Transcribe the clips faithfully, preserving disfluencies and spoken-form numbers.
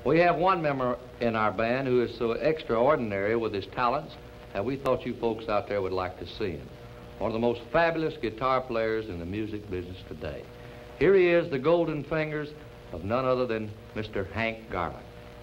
We have one member in our band who is so extraordinary with his talents that we thought you folks out there would like to see him. One of the most fabulous guitar players in the music business today. Here he is, the golden fingers of none other than Mister Hank Garland.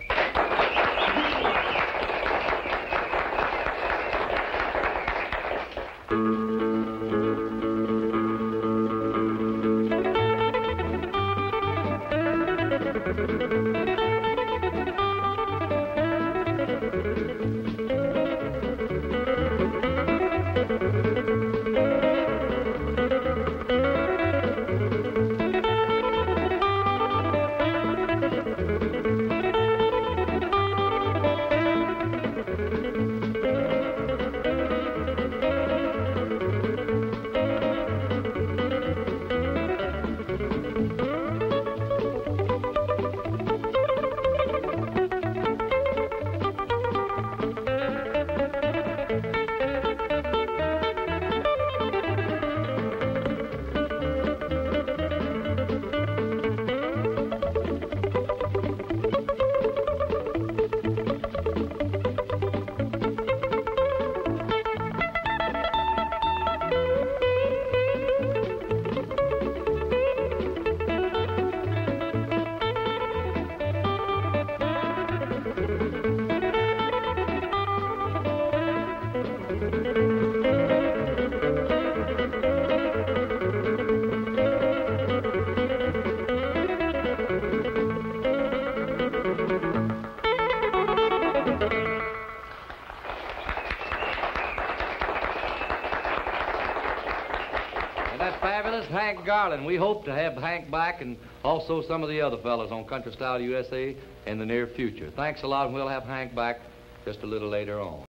That fabulous Hank Garland. We hope to have Hank back and also some of the other fellas on Country Style U S A in the near future. Thanks a lot, and we'll have Hank back just a little later on.